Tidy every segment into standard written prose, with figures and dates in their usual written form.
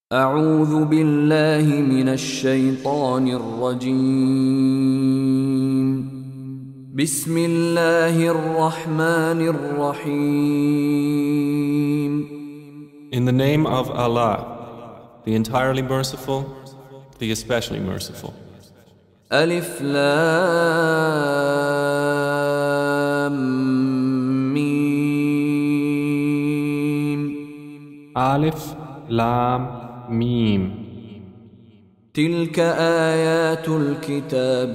أعوذ بالله من الشيطان الرجيم. بسم الله الرحمن الرحيم. In the name of Allah, the entirely merciful, the especially merciful. ألف لام ميم. Alif, Lam, Mim. تلك آيات الكتاب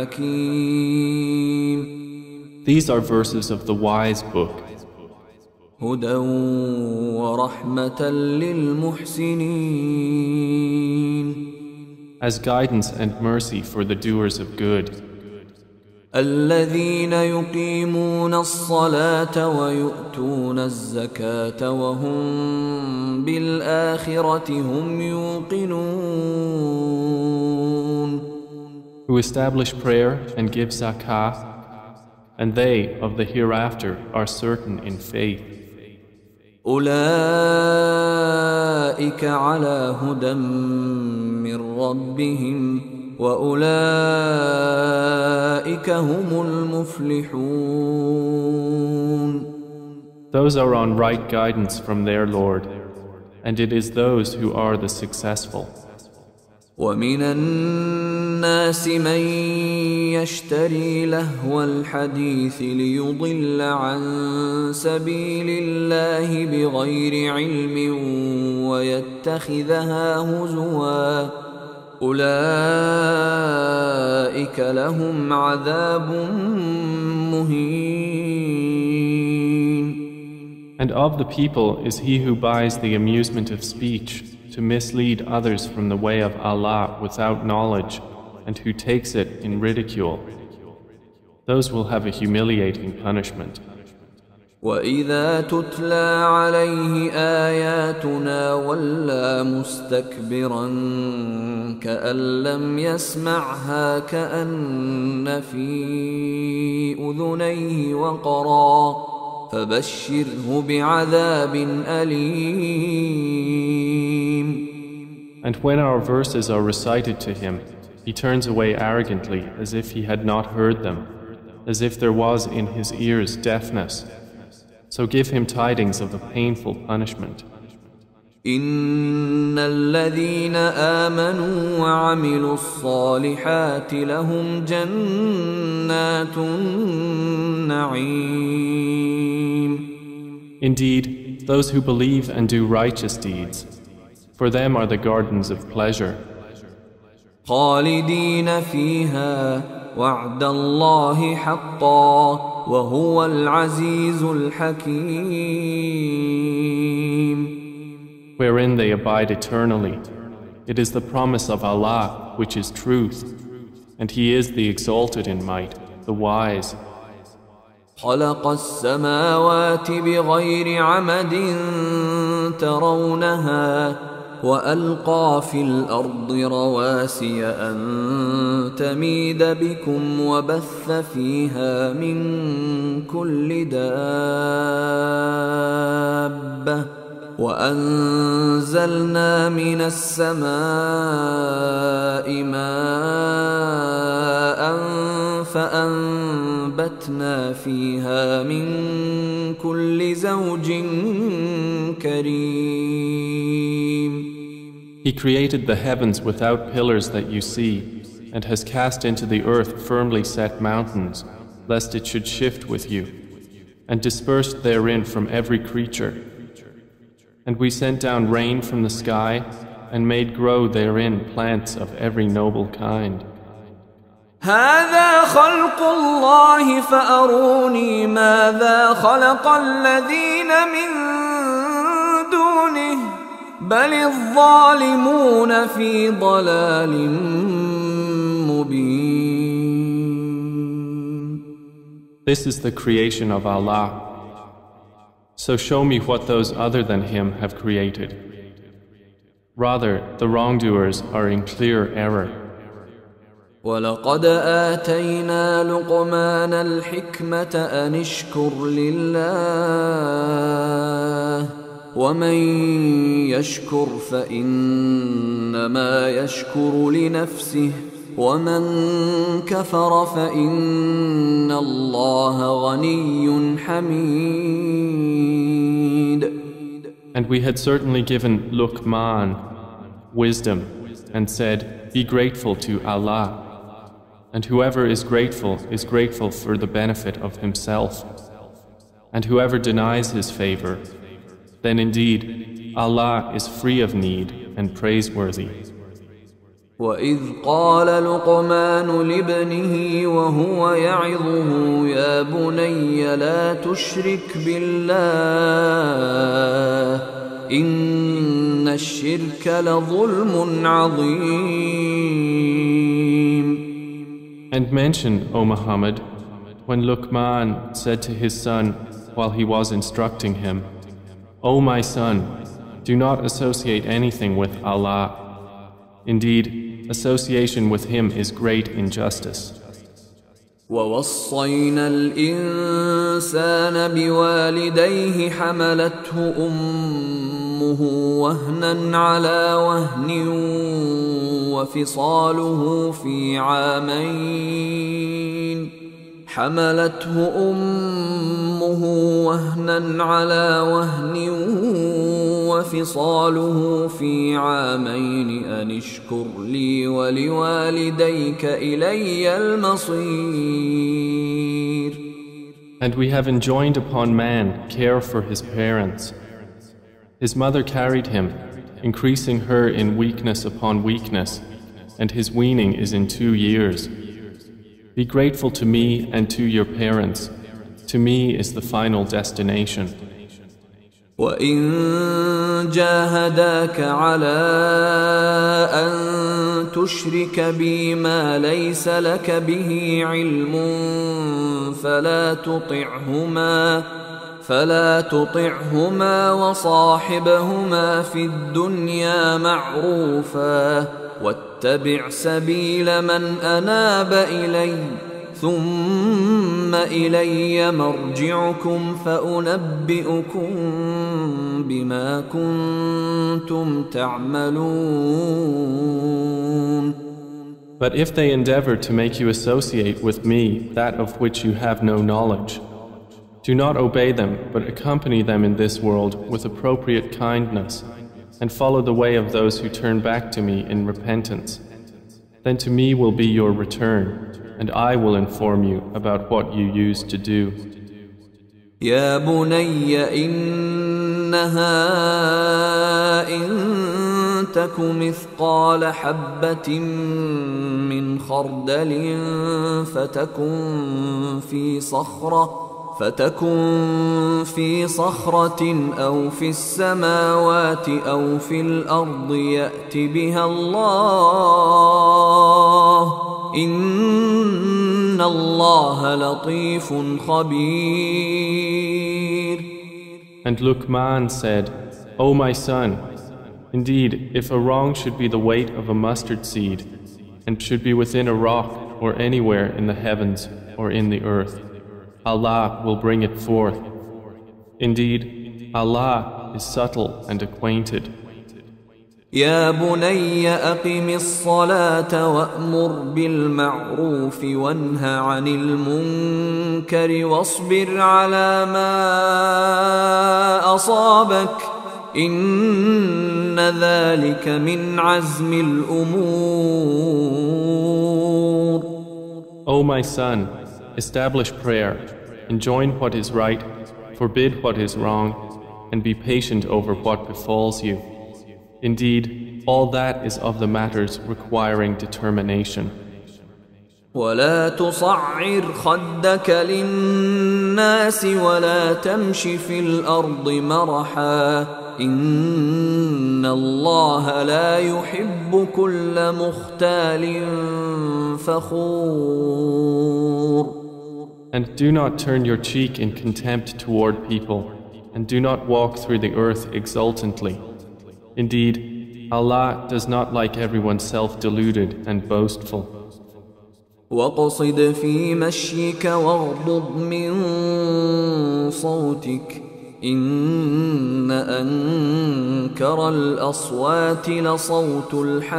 الحكيم. These are verses of the wise book, هدى ورحمة للمحسنين. as guidance and mercy for the doers of good, الذين يقيمون الصلاة ويؤتون الزكاة وهم بالآخرة هم يوقنون. who establish prayer and give zakah, and they of the hereafter are certain in faith. أولئك على هدى من ربهم وأولئك هم المفلحون. Those are on right guidance from their Lord, and it is those who are the successful. ومن الناس من يشتري لهو الحديث ليضل عن سبيل الله بغير علم ويتخذها هزوا أولئك لهم عذاب مهين. And of the people is he who buys the amusement of speech to mislead others from the way of Allah without knowledge, and who takes it in ridicule. Those will have a humiliating punishment. وَإِذَا تُتْلَى عَلَيْهِ آيَاتُنَا وَلَّى مُسْتَكْبِرًا كَأَن لَّمْ يَسْمَعْهَا كَأَنَّ فِي أُذُنَيْهِ وَقْرًا فَبَشِّرْهُ بِعَذَابٍ أَلِيمٍ. And when our verses are recited to him, he turns away arrogantly as if he had not heard them, as if there was in his ears deafness. So give him tidings of a painful punishment. إن الذين آمنوا وعملوا الصالحات لهم جنات النعيم. Indeed, those who believe and do righteous deeds, for them are the gardens of pleasure, خالدين فيها وعد الله حقا وهو العزيز الحكيم. wherein they abide eternally. It is the promise of Allah, which is truth, and He is the exalted in might, the wise. خلق السماوات بغير عمد ترونها وألقى في الأرض رواسي أن تميد بكم وبث فيها من كل دابة وأنزلنا من السماء ماء فأنبتنا فيها من كل زوج كريم. He created the heavens without pillars that you see, and has cast into the earth firmly set mountains, lest it should shift with you, and dispersed therein from every creature. And we sent down rain from the sky, and made grow therein plants of every noble kind. هذا خلق الله فأروني ماذا خلق الذين من دونه بل الظالمون في ضلال مبين. This is the creation of Allah. So show me what those other than Him have created. Rather, the wrongdoers are in clear error. ولقد آتينا لقمان الحكمة أن اشكر لله ومن يشكر فإنما يشكر لنفسه ومن كفر فإن الله غني حميد. And we had certainly given Luqman wisdom and said, be grateful to Allah. And whoever is grateful for the benefit of himself. And whoever denies his favor, then indeed Allah is free of need and praiseworthy. وَإِذْ قَالَ لُقْمَانُ لِابْنِهِ وَهُوَ يَعِظُهُ يَا بُنَيَّ لَا تُشْرِكْ بِاللَّهِ إِنَّ الشِّرْكَ لَظُلْمٌ عَظِيمٌ. And mention, O Muhammad, when Luqman said to his son while he was instructing him, O my son, do not associate anything with Allah. Indeed, association with him is great injustice. وَوَصَّيْنَا الْإِنسَانَ بِوَالِدَيْهِ حَمَلَتْهُ أُمُّهُ وَهْنًا عَلَى وَهْنٍ وَفِصَالُهُ في عامين أن اشكر لي ولوالديك إلي المصير. And we have enjoined upon man care for his parents. His mother carried him, increasing her in weakness upon weakness, and his weaning is in 2 years. Be grateful to me and to your parents. To me is the final destination. وَإِن جَاهَدَاكَ عَلَىٰ أَن تُشْرِكَ بِي مَا لَيْسَ لَكَ بِهِ عِلْمٌ فلا تطعهما وصاحبهما في الدنيا معروفا واتبع سبيل من أناب إلي ثم إلي مرجعكم فأنبئكم بما كنتم تعملون. But if they endeavor to make you associate with me that of which you have no knowledge, do not obey them, but accompany them in this world with appropriate kindness, and follow the way of those who turn back to me in repentance. Then to me will be your return, and I will inform you about what you used to do. يا بني إنها إن تك مثقال حبة من خردل فتكن في صخرة أو في السماوات أو في الأرض يأت بها الله إن الله لطيف خبير. And Luqman said, O my son, indeed, if a wrong should be the weight of a mustard seed, and should be within a rock or anywhere in the heavens or in the earth, Allah will bring it forth. Indeed, Allah is subtle and acquainted. يا بني أقم الصلاة وأمر بالمعروف وانه عن المنكر واصبر على ما أصابك إن ذلك من عزم الأمور. O my son, establish prayer, enjoin what is right, forbid what is wrong, and be patient over what befalls you. Indeed, all that is of the matters requiring determination. ولا تصعر خدك للناس ولا تمش في الأرض مرحا إن الله لا يحب كل مختال فخور. And do not turn your cheek in contempt toward people, and do not walk through the earth exultantly. Indeed, Allah does not like everyone self-deluded and boastful. وَاقْصِدْ فِي مَشْيِكَ وَاغْضُضْ مِنْ صَوْتِكَ إن أنكر الأصوات لصوت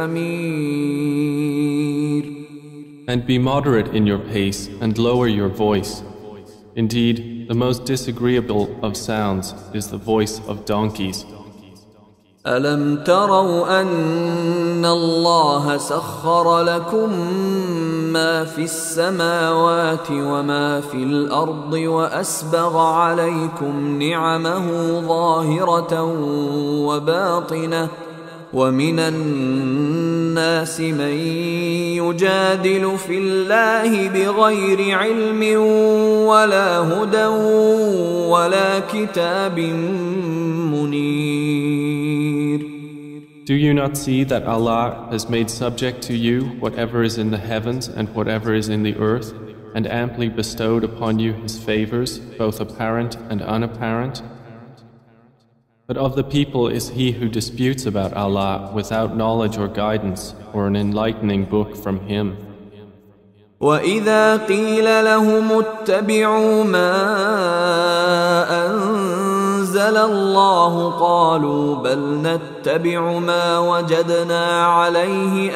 الحمير. And be moderate in your pace and lower your voice. Indeed, the most disagreeable of sounds is the voice of donkeys. ألم تروا أن الله سخر لكم ما في السماوات وما في الأرض وأسبغ عليكم نعمه ظاهرة وباطنة ومن الناس من يجادل في الله بغير علم ولا هدى ولا كتاب منير. Do you not see that Allah has made subject to you whatever is in the heavens and whatever is in the earth, and amply bestowed upon you His favors, both apparent and unapparent? But of the people is he who disputes about Allah without knowledge or guidance or an enlightening book from Him. وَإِذَا قِيلَ لَهُمُ اتَّبِعُوا مَا أَنزَلَ اللَّهُ قَالُوا بَلْ نَتَّبِعُ مَا وَجَدْنَا عَلَيْهِ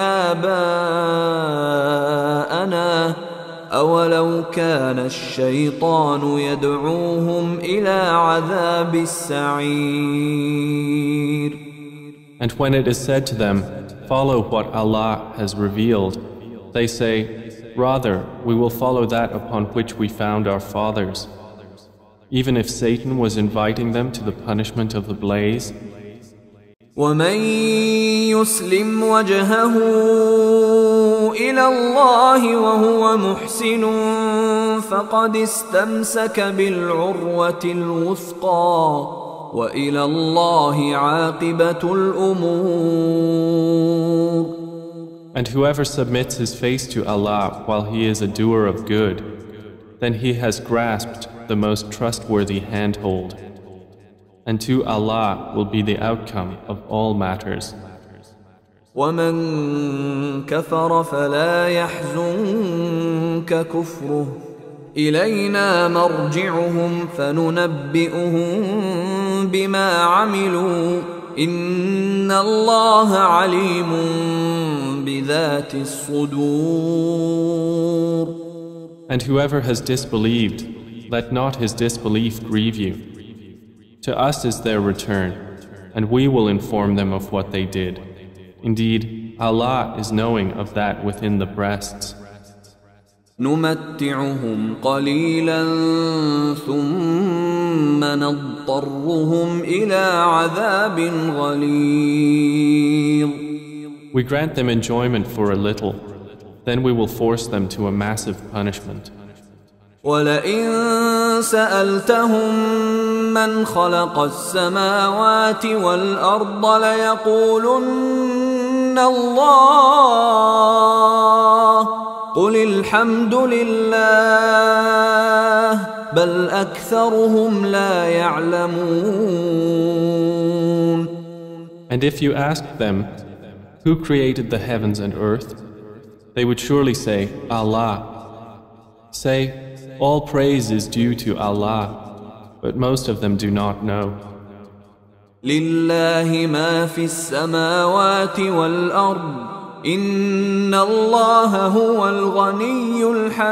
آبَاءَنَا أَوَلَوْ كَانَ الشَّيْطَانُ يَدْعُوهُمْ إِلَى عَذَابِ السَّعِيرِ. And when it is said to them, follow what Allah has revealed, they say, rather, we will follow that upon which we found our fathers. Even if Satan was inviting them to the punishment of the blaze. وَمَن يُسْلِمْ وَجْهَهُ إِلَى اللَّهِ وَهُوَ مُحْسِنٌ فَقَدِ اسْتَمْسَكَ بِالْعُرْوَةِ الْوُثْقَى وَإِلَى اللَّهِ عَاقِبَةُ الْأُمُورِ. And whoever submits his face to Allah while he is a doer of good, then he has grasped the most trustworthy handhold. And to Allah will be the outcome of all matters. وَمَن كَفَرَ فَلَا يَحْزُنكَ كُفْرُهُ إِلَيْنَا مَرْجِعُهُمْ فَنُنَبِّئُهُم بِمَا عَمِلُوا إِنَّ اللَّهَ عَلِيمٌ بِذَاتِ الصُّدُورِ. And whoever has disbelieved, let not his disbelief grieve you. To us is their return, and we will inform them of what they did. Indeed, Allah is knowing of that within the breasts. نُمَتِّعُهُمْ قَلِيلًا ثُمَّ نَضْطَرُّهُمْ إِلَى عَذَابٍ غَلِيظٍ. We grant them enjoyment for a little, then we will force them to a massive punishment. وَلَئِن سَأَلْتَهُم مَّنْ خَلَقَ السَّمَاوَاتِ وَالْأَرْضَ لَيَقُولُنَّ اللَّهُ قُلِ الْحَمْدُ لِلَّهِ بَلْ أَكْثَرُهُمْ لَا يَعْلَمُونَ. And if you asked them, who created the heavens and earth? They would surely say, Allah. Say, all praise is due to Allah, but most of them do not know. لله ما في السماوات والأرض إن الله هو الغني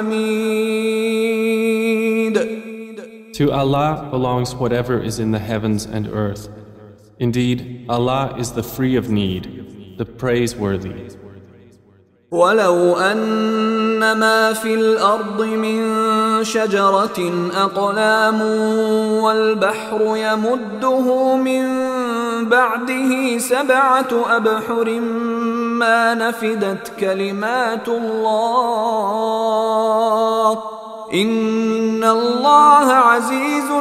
الحميد. To Allah belongs whatever is in the heavens and earth. Indeed, Allah is the free of need, the praiseworthy. ولو أن ما في الأرض من شجرة أقلام والبحر يمده من بعده 7 أبحر ما نفدت كلمات الله إن الله عزيز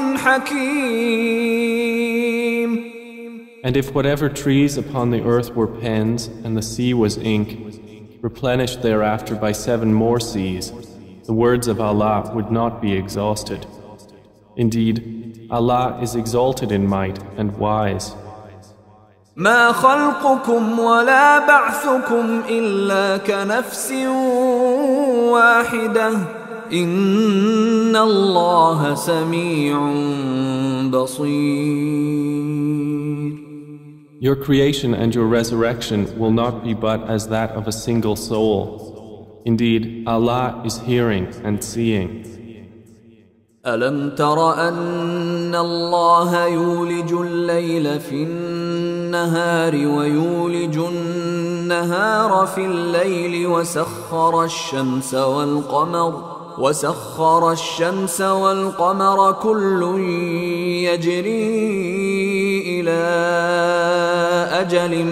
حكيم. And if whatever trees upon the earth were pens and the sea was ink, replenished thereafter by 7 more seas, the words of Allah would not be exhausted. Indeed, Allah is exalted in might and wise. ما خلقكم ولا بعثكم إلا كنفس واحدة إن الله سميع بصير. Your creation and your resurrection will not be but as that of a single soul. Indeed, Allah is hearing and seeing. ألم تر أن الله يولج الليل في النهار ويولج النهار في الليل وسخر الشمس والقمر كل يجري إلى أجل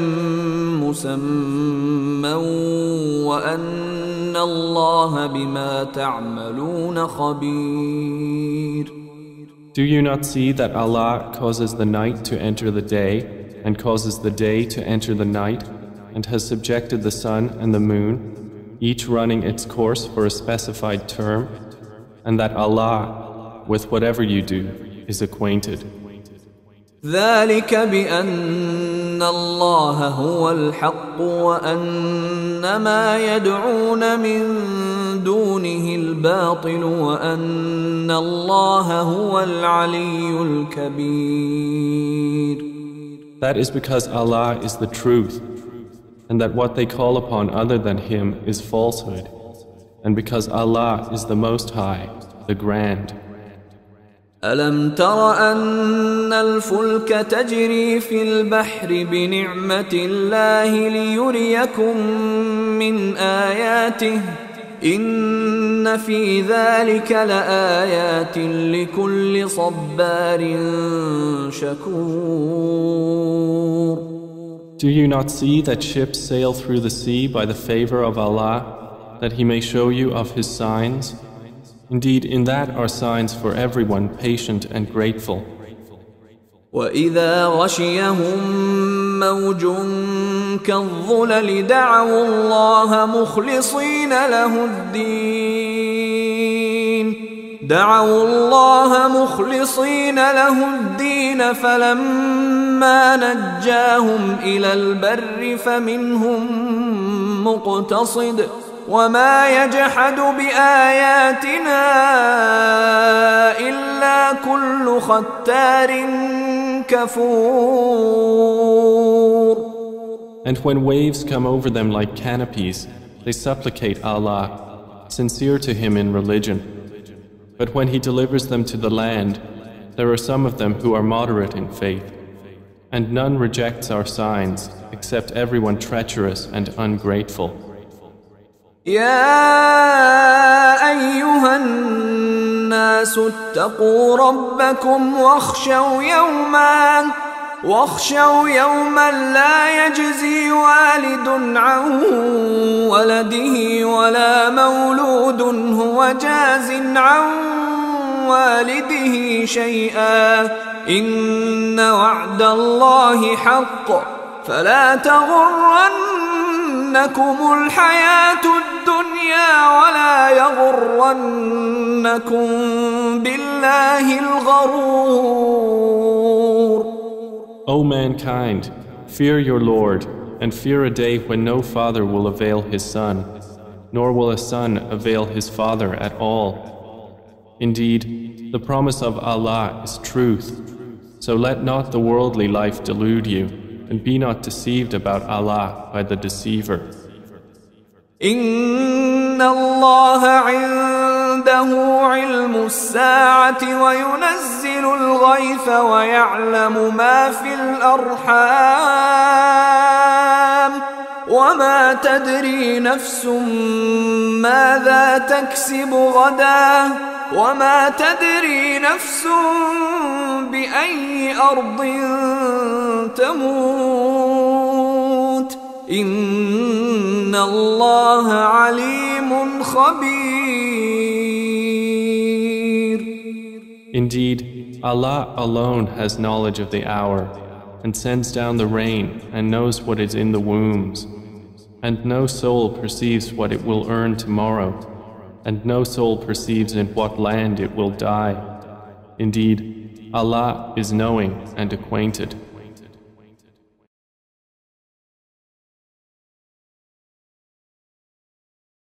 مسمى وأن الله بما تعملون خبير. Do you not see that Allah causes the night to enter the day and causes the day to enter the night and has subjected the sun and the moon, each running its course for a specified term, and that Allah, with whatever you do, is acquainted? ذلك بأن الله هو الحق وأن ما يدعون من دونه الباطل وأن الله هو العلي الكبير. That is because Allah is the truth, and that what they call upon other than Him is falsehood, and because Allah is the Most High, the Grand. ألم تر أن الفلك تجري في البحر بنعمة الله ليريكم من آياته إن في ذلك لآيات لكل صبار شكور. Do you not see that ships sail through the sea by the favor of Allah, that He may show you of His signs? Indeed, in that are signs for everyone patient and grateful. وَإِذَا غَشِيَهُم مَّوْجٌ كَالظُّلَلِ دَعَوُا اللَّهَ مُخْلِصِينَ لَهُ الدِّينَ فَلَمَّا نَجَّاهُمْ إِلَى الْبَرِّ فَمِنْهُم مُّقْتَصِدٌ وما يجحد بآياتنا إلا كل ختار كفور. And when waves come over them like canopies, they supplicate Allah, sincere to Him in religion. But when He delivers them to the land, there are some of them who are moderate in faith. And none rejects our signs, except everyone treacherous and ungrateful. يا أيها الناس اتقوا ربكم واخشوا يوما لا يجزي والد عن ولده ولا مولود هو جاز عن والده شيئا إن وعد الله حق فلا تغرنكم الحياة الدنيا ولا يغرنكم بالله الغرور. O mankind, fear your Lord, and fear a day when no father will avail his son, nor will a son avail his father at all. Indeed, the promise of Allah is truth, so let not the worldly life delude you, and be not deceived about Allah by the deceiver. إن الله عنده علم الساعة وينزل الغيث ويعلم ما في الأرحام وما تدري نفس ماذا تكسب غدا وما تدري نفس بأي أرض تموت إن الله عليم خبير. Indeed, Allah alone has knowledge of the hour and sends down the rain and knows what is in the wombs. And no soul perceives what it will earn tomorrow, and no soul perceives in what land it will die. Indeed, Allah is knowing and acquainted.